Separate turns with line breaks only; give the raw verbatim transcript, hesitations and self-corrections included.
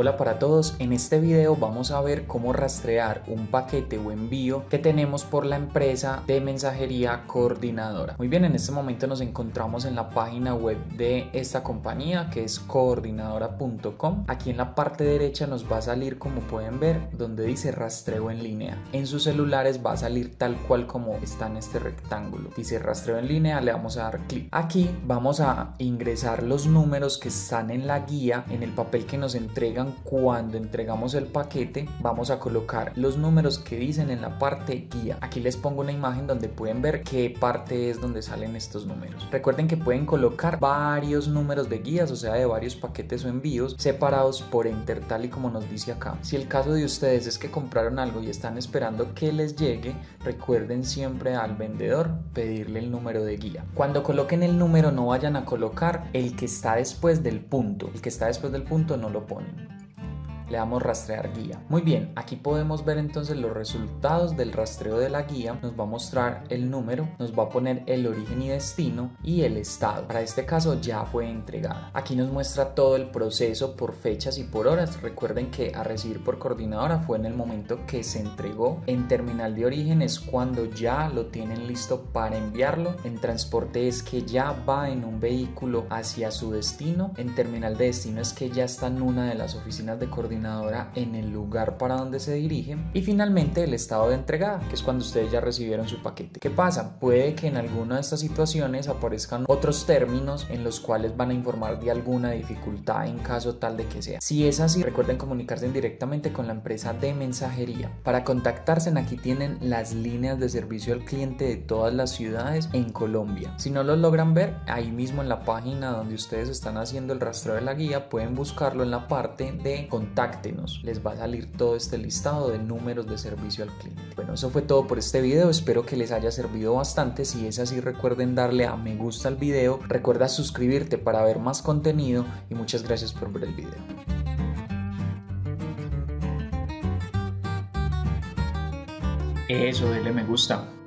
Hola para todos, en este video vamos a ver cómo rastrear un paquete o envío que tenemos por la empresa de mensajería Coordinadora. Muy bien, en este momento nos encontramos en la página web de esta compañía que es coordinadora punto com. Aquí en la parte derecha nos va a salir, como pueden ver, donde dice rastreo en línea. En sus celulares va a salir tal cual como está en este rectángulo. Dice rastreo en línea, le vamos a dar clic. Aquí vamos a ingresar los números que están en la guía, en el papel que nos entregan cuando entregamos el paquete. Vamos a colocar los números que dicen en la parte guía. Aquí les pongo una imagen donde pueden ver qué parte es donde salen estos números. Recuerden que pueden colocar varios números de guías, o sea de varios paquetes o envíos separados por enter, tal y como nos dice acá. Si el caso de ustedes es que compraron algo y están esperando que les llegue, recuerden siempre al vendedor pedirle el número de guía. Cuando coloquen el número no vayan a colocar el que está después del punto. El que está después del punto no lo ponen. Le damos rastrear guía. Muy bien, aquí podemos ver entonces los resultados del rastreo de la guía. Nos va a mostrar el número, nos va a poner el origen y destino y el estado. Para este caso ya fue entregada. Aquí nos muestra todo el proceso por fechas y por horas. Recuerden que a recibir por coordinadora fue en el momento que se entregó. En terminal de origen es cuando ya lo tienen listo para enviarlo. En transporte es que ya va en un vehículo hacia su destino. En terminal de destino es que ya está en una de las oficinas de coordinadora en el lugar para donde se dirigen. Y finalmente el estado de entregada, que es cuando ustedes ya recibieron su paquete. ¿Qué pasa? Puede que en alguna de estas situaciones aparezcan otros términos en los cuales van a informar de alguna dificultad en caso tal de que sea. Si es así, recuerden comunicarse directamente con la empresa de mensajería. Para contactarse, aquí tienen las líneas de servicio al cliente de todas las ciudades en Colombia. Si no lo logran ver, ahí mismo en la página donde ustedes están haciendo el rastreo de la guía, pueden buscarlo en la parte de contacto. Les va a salir todo este listado de números de servicio al cliente. Bueno, eso fue todo por este video. Espero que les haya servido bastante. Si es así, recuerden darle a me gusta al video. Recuerda suscribirte para ver más contenido y muchas gracias por ver el video. Eso, denle me gusta.